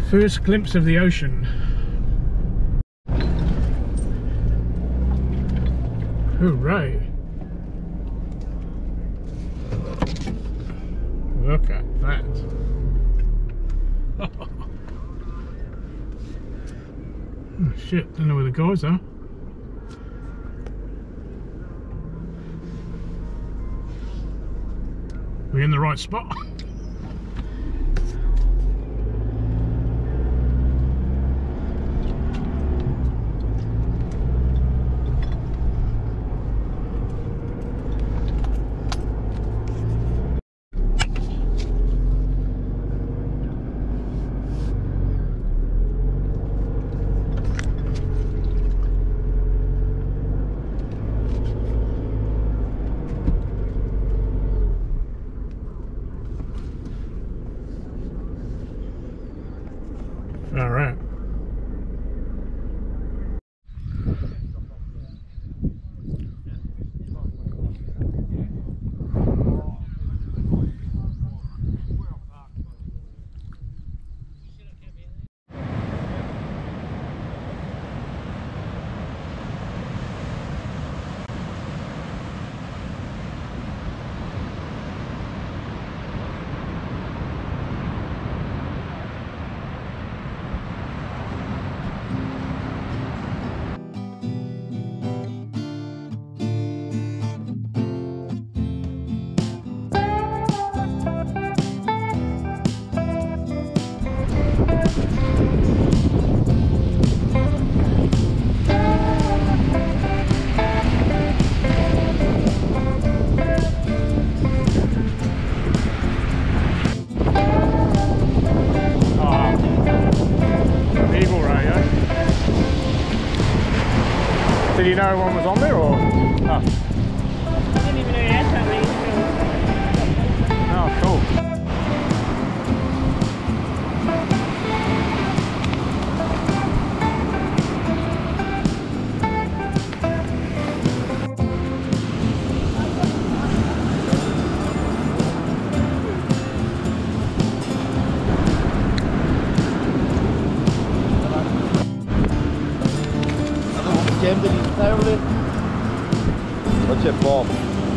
First glimpse of the ocean. Hooray! Look at that. Oh shit, don't know where the guys are. We're in the right spot. All right. Did you know one was on there, or? Oh. I didn't even know you had that many. Oh, cool. What's your fault?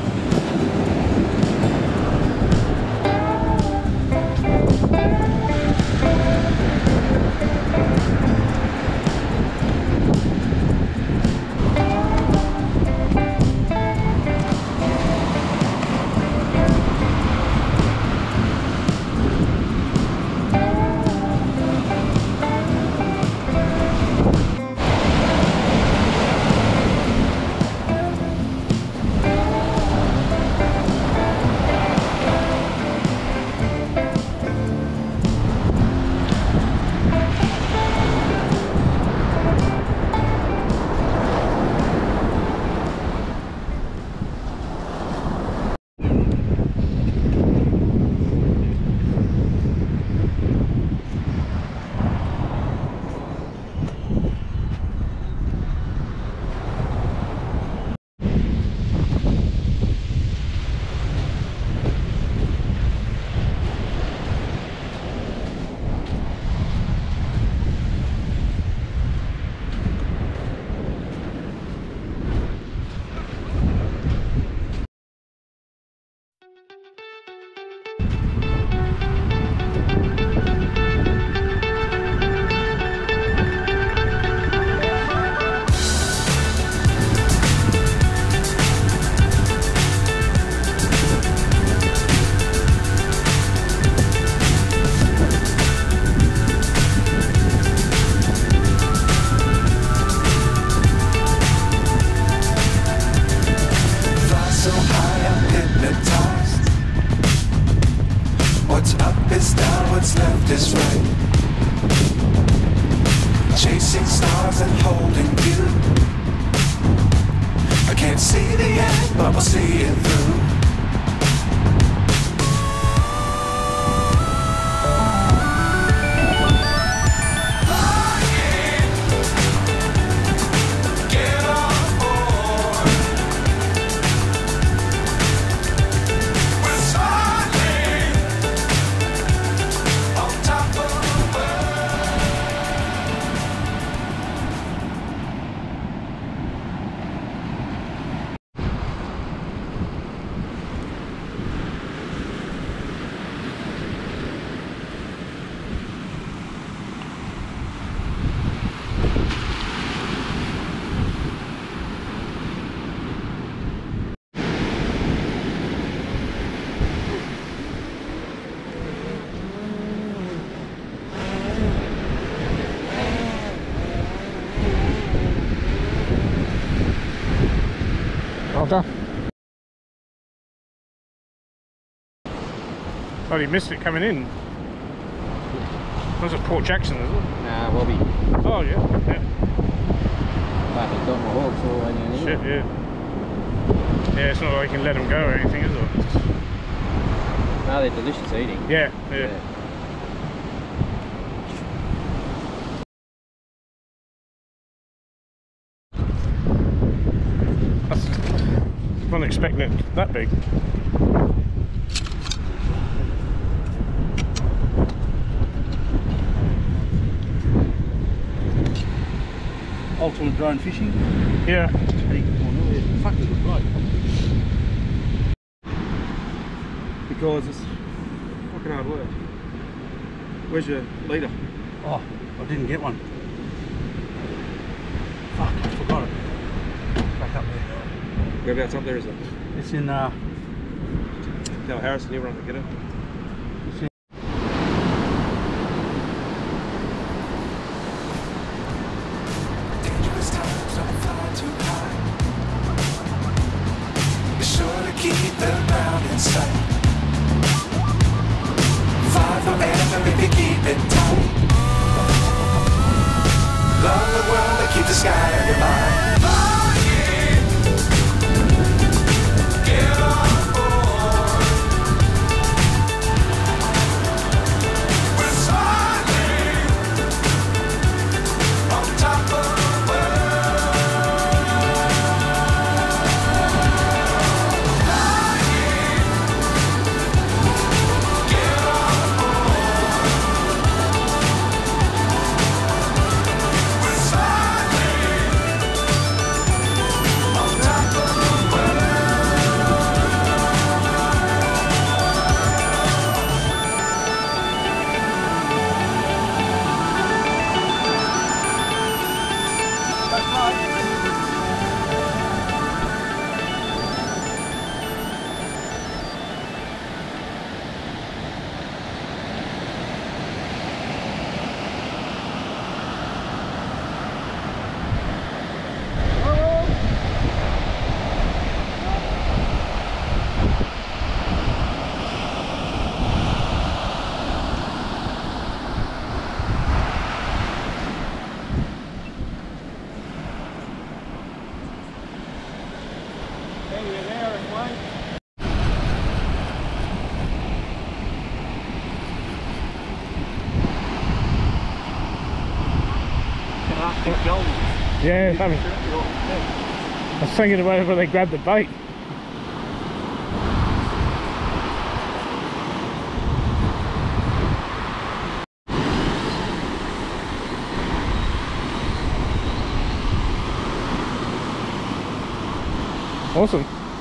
chasing stars and holding you. I can't see the end, but we'll see it through. done. Oh, you missed it coming in. Was it Port Jackson, is it? Nah, Wobby. Oh, yeah. Fucking got my hawks all in here. Shit, yeah. Yeah, it's not like you can let them go or anything, is it? No, they're delicious eating. Yeah, yeah. I wasn't expecting it that big. Ultimate drone fishing. Yeah. Fucking good bloke. Because it's fucking hard work. Where's your leader? Oh, I didn't get one. Fuck, I forgot it. Back up there. Whereabouts up there is it? It's in tell Harrison you run to get it. Dangerous times don't fly too high. Be sure to keep the ground in sight. Fly forever if you keep it tight. Love the world and keep the sky on your mind. Get on board. We're smiling on top of the world. Get on board. We're smiling on top of the world. Yeah, I mean, I was thinking about it when they grabbed the bait. Awesome.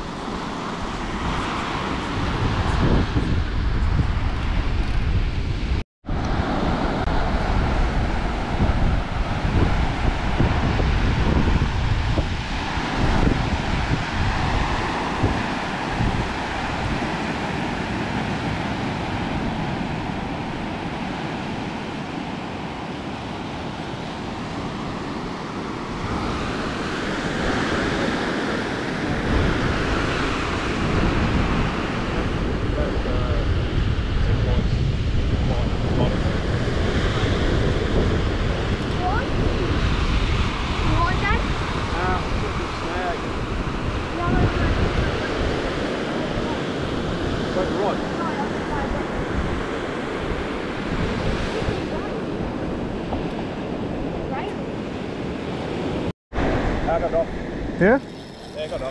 Yeah? Yeah, got up.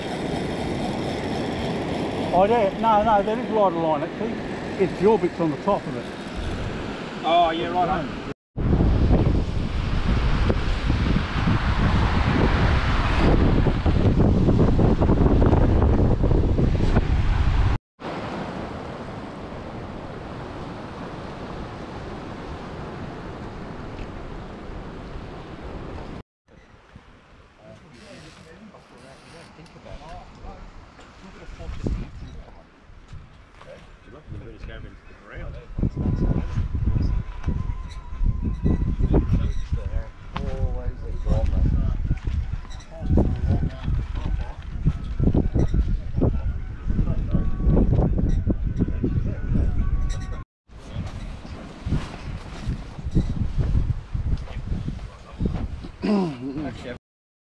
Oh, yeah, no, that is right line actually. It's your bits on the top of it. Oh, yeah, right on. Actually,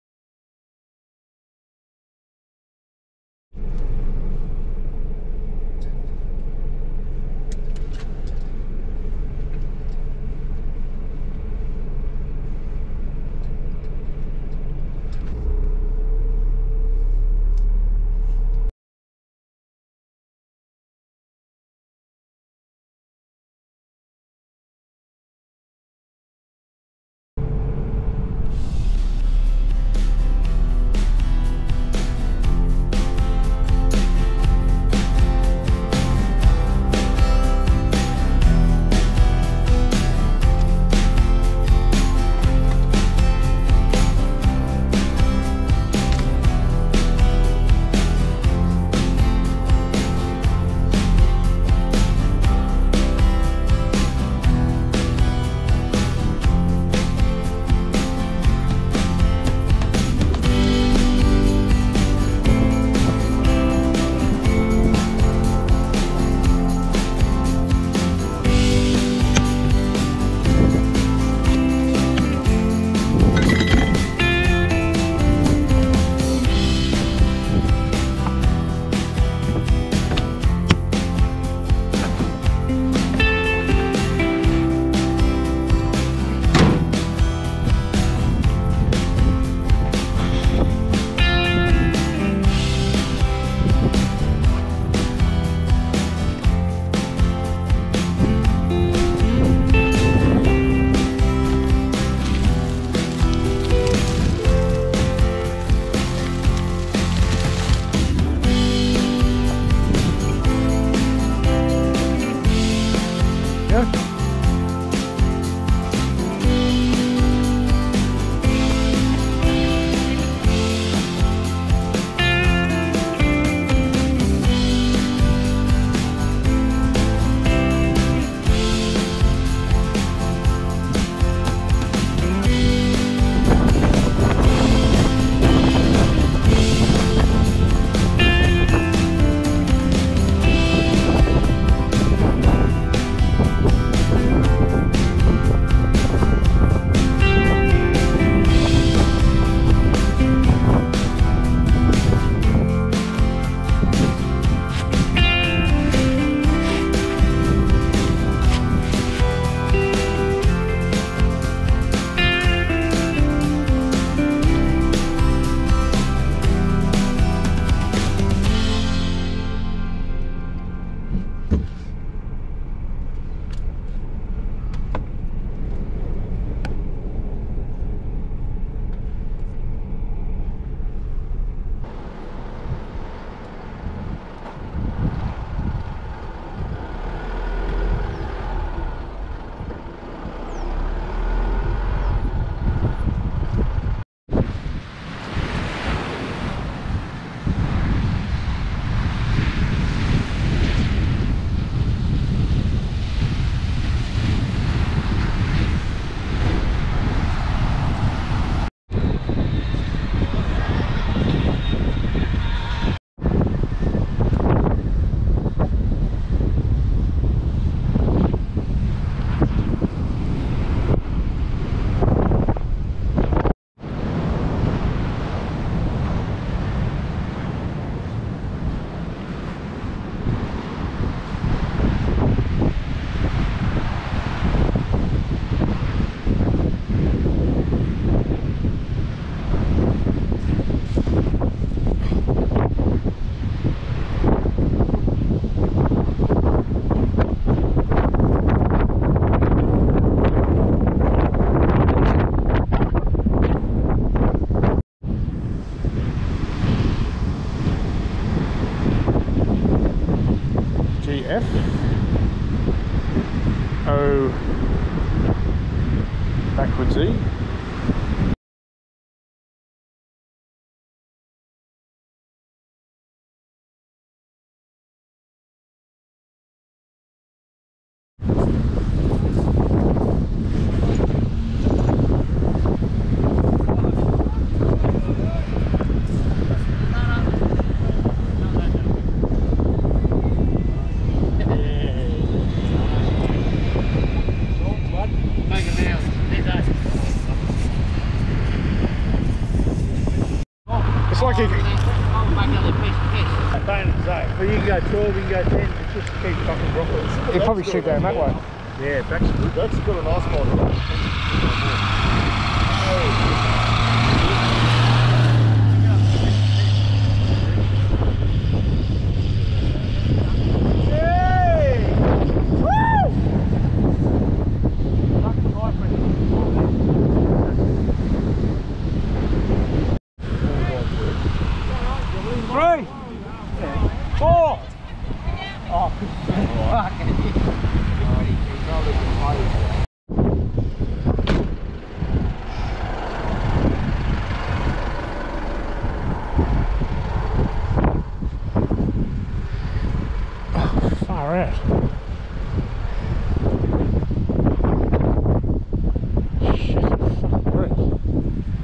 F O backwards E. did. Well, you can go 12, you can go 10. It's just keep fucking broccoli. He'll probably shoot going that way. Yeah, back's good. That's got a nice body. Far out. Shit, fucking breeze.